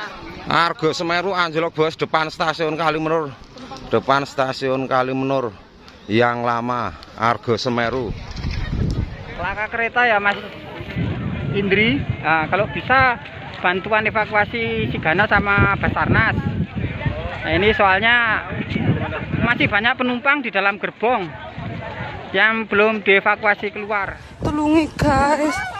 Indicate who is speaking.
Speaker 1: Argo Semeru anjlok bos, depan stasiun Kalimenur. Depan stasiun Kalimenur yang lama, Argo Semeru.
Speaker 2: Laka kereta ya Mas Indri. Nah, kalau bisa bantuan evakuasi Sigana sama Basarnas. Nah, ini soalnya masih banyak penumpang di dalam gerbong yang belum dievakuasi keluar.
Speaker 3: Tolongi guys.